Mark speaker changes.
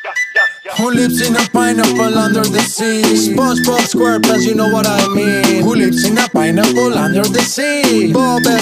Speaker 1: Who lives in a pineapple under the sea? SpongeBob SquarePants, you know what I mean. Who lives in a pineapple under the sea? Bob